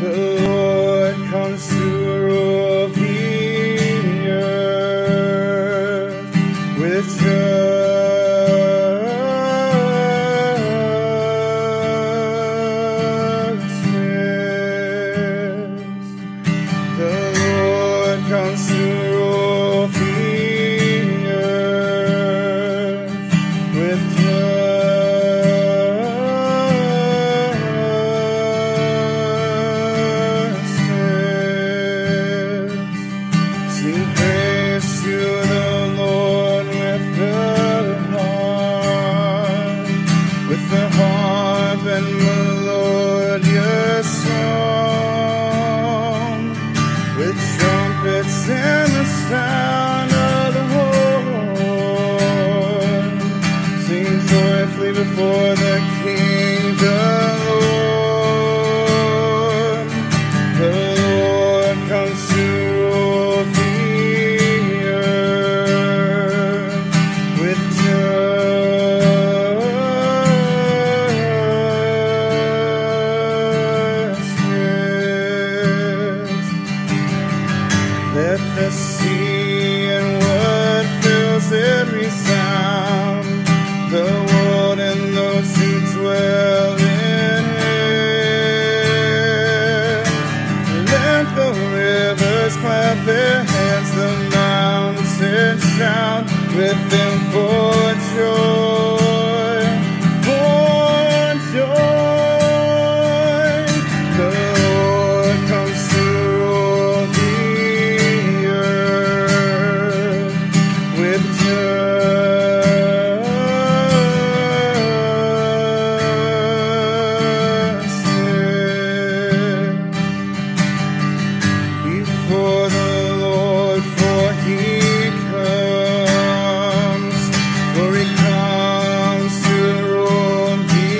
The Lord comes to rule the earth with justice. The Lord comes to rule the earth with justice. Sing praise to the Lord with the harp and melodious song, with trumpets and the sound of the horn. Sing joyfully before the King, the Lord. The Lord comes to rule the earth with justice. Let the sea and what fills it resound, the world and those who dwell in it. Let the rivers clap their hands, the mountains shout with them for joy, for joy. The Lord comes to rule the earth with justice. Before the Lord, for he comes to rule the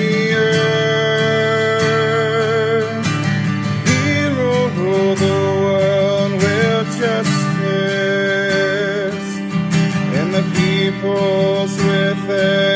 earth. He will rule the world with justice, and the peoples with